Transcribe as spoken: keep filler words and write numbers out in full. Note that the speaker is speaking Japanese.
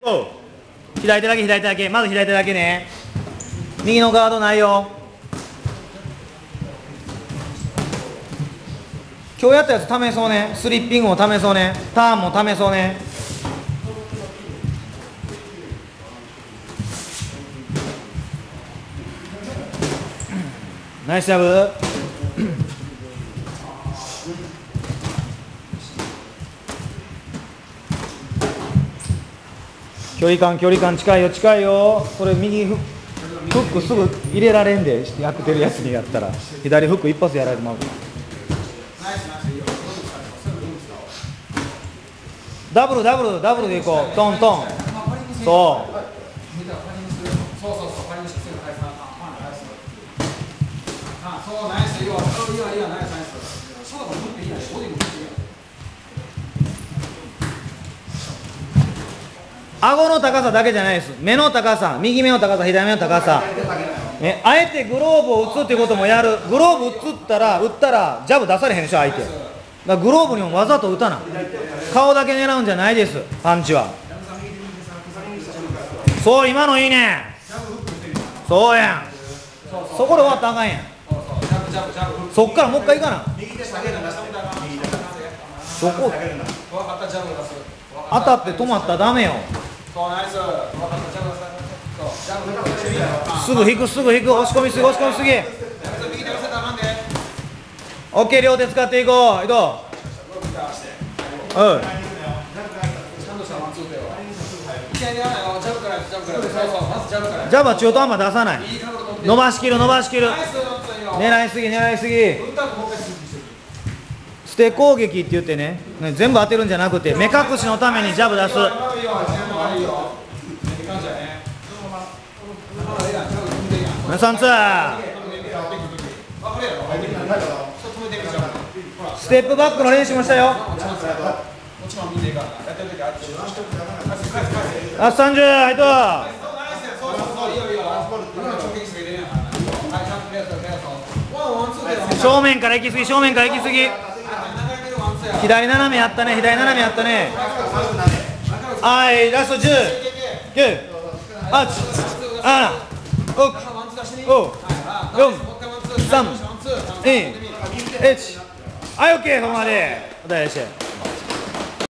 おう、左手だけ左手だけ、まず左手だけね。右のガードないよ。今日やったやつ試そうね。スリッピングも試そうね。ターンも試そうね。ナイスジャブ。距離感距離感近いよ近いよ。それ右フックすぐ入れられんで、やってるやつにやったら左フック一発やられてまう。ダブルダブルダブルでいこう。トントン。そう顎の高さだけじゃないです。目の高さ、右目の高さ、左目の高さ、ね、あえてグローブを打つっていうこともやる。グローブ打ったら打ったらジャブ出されへんでしょ相手。だからグローブにもわざと打たな。顔だけ狙うんじゃないです、パンチは。そう、今のいいね。そうやん。そこで終わったらあかんやん。そっからもう一回いかな。そこ当たって止まったらダメよ。すぐ引くすぐ引く。押し込みすぎ押し込みすぎ。オッケー、両手使っていこう。いこう。うん。ジャブは中途半端出さない。伸ばしきる伸ばしきる。狙いすぎ狙いすぎ。捨て攻撃って言ってね、全部当てるんじゃなくて目隠しのためにジャブ出す。さんツー。ステップバックの練習もしたよ。あ、さんじゅう、はいと。正面から行き過ぎ、正面から行き過ぎ。左斜めやったね、左斜めやったね。はい、ラストじゅう、きゅう、はち、なな、ろく、ご、よん、さん、に、いち。はい、オッケー、ここまで。お願いして。